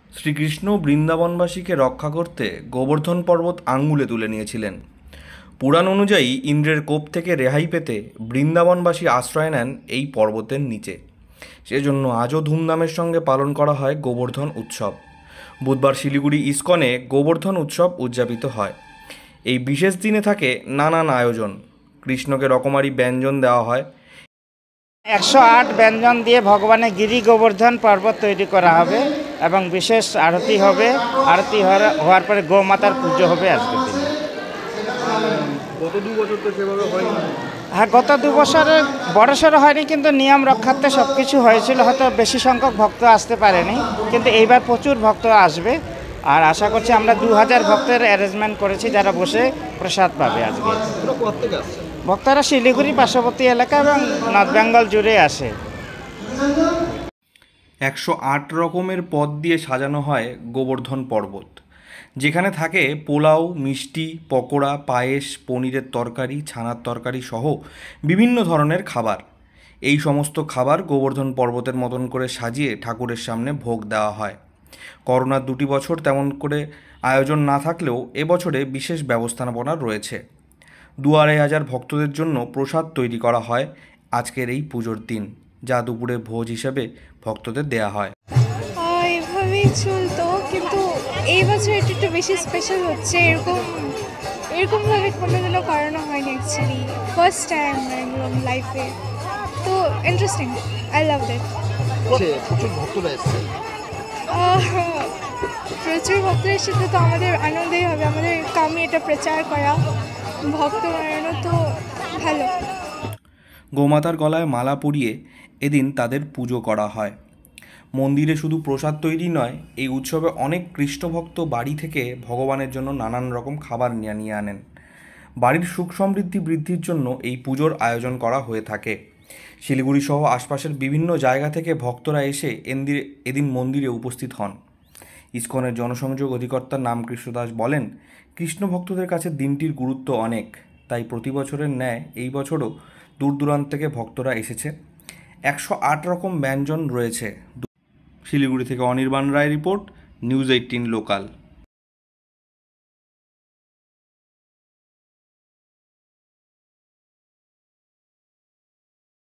শ্রীকৃষ্ণ বৃন্দাবনবাসীকে রক্ষা করতে গোবর্ধন পর্বত আঙ্গুলে তুলে নিয়েছিলেন। পুরাণ অনুযায়ী ইন্দ্রের কোপ থেকে রেহাই পেতে বৃন্দাবনবাসী আশ্রয় নেন এই পর্বতের নিচে। সেজন্য আজও ধুমধামের সঙ্গে পালন করা হয় গোবর্ধন উৎসব। বুধবার শিলিগুড়ি ইসকনে গোবর্ধন উৎসব উদযাপিত হয়। এই বিশেষ দিনে থাকে নানান আয়োজন। কৃষ্ণকে রকমারি ব্যঞ্জন দেওয়া হয়। 108 ব্যঞ্জন দিয়ে ভগবানের গিরি গোবর্ধন পর্বত তৈরি করা হবে এবং বিশেষ আরতি হবে। আরতি হওয়ার পরে গোমাতার পুজো হবে আজকের দিনে। গত 2 বছর তো সেভাবে হয়নি। হ্যাঁ, গত 2 বছরে বড়সড় হয়নি, কিন্তু নিয়ম রক্ষার্থে সব কিছু হয়েছিল। হয়তো বেশি সংখ্যক ভক্ত আসতে পারেনি, কিন্তু এইবার প্রচুর ভক্ত আসবে। আর আশা করছি আমরা 2000 ভক্তের অ্যারেঞ্জমেন্ট করেছি, যারা বসে প্রসাদ পাবে আজকে। ভক্তরা শিলিগুড়ি পার্শ্ববর্তী এলাকা এবং নর্থ বেঙ্গল জুড়ে আসে। 108 রকমের পদ দিয়ে সাজানো হয় গোবর্ধন পর্বত, যেখানে থাকে পোলাও, মিষ্টি, পকোড়া, পায়েস, পনিরের তরকারি, ছানার তরকারি সহ বিভিন্ন ধরনের খাবার। এই সমস্ত খাবার গোবর্ধন পর্বতের মতন করে সাজিয়ে ঠাকুরের সামনে ভোগ দেওয়া হয়। করোনার 2 বছর তেমন করে আয়োজন না থাকলেও এবছরে বিশেষ ব্যবস্থাপনা রয়েছে। 2,500 ভক্তদের জন্য প্রসাদ তৈরি করা হয় আজকের এই পুজোর দিন, যা দুপুরে ভোজ হিসেবে ভক্তদের দেয়া হয়। এভাবেই চলতো, কিন্তু এই বছর একটু বেশি স্পেশাল হচ্ছে। এরকমভাবে কোনোদিনও করানো হয়নি অ্যাকচুয়ালি, ফার্স্ট টাইম লাইফে। তো ইন্টারেস্টিং, আই লাভ দ্যাট। প্রচুর ভক্তরা এসেছে। প্রচুর ভক্তরা এসেছে তো আমাদের আনন্দই হবে। আমাদের কামে এটা প্রচার করা, ভক্ত বানানো, তো ভালো। গোমাতার গলায় মালা পরিয়ে এদিন তাদের পুজো করা হয়। মন্দিরে শুধু প্রসাদ তৈরি নয়, এই উৎসবে অনেক কৃষ্ণভক্ত বাড়ি থেকে ভগবানের জন্য নানান রকম খাবার নিয়ে আনেন। বাড়ির সুখ সমৃদ্ধি বৃদ্ধির জন্য এই পুজোর আয়োজন করা হয়ে থাকে। শিলিগুড়ি সহ আশপাশের বিভিন্ন জায়গা থেকে ভক্তরা এসে এদিন মন্দিরে উপস্থিত হন। ইসকনের জনসংযোগ অধিকর্তা নামকৃষ্ণ দাস বলেন, কৃষ্ণ ভক্তদের কাছে দিনটির গুরুত্ব অনেক, তাই প্রতি বছরের ন্যায় এই বছরও দূর দূরান্ত থেকে ভক্তরা এসেছে। 108 রকম ব্যঞ্জন রয়েছে। শিলিগুড়ি থেকে Anirban Roy report, news 18 local.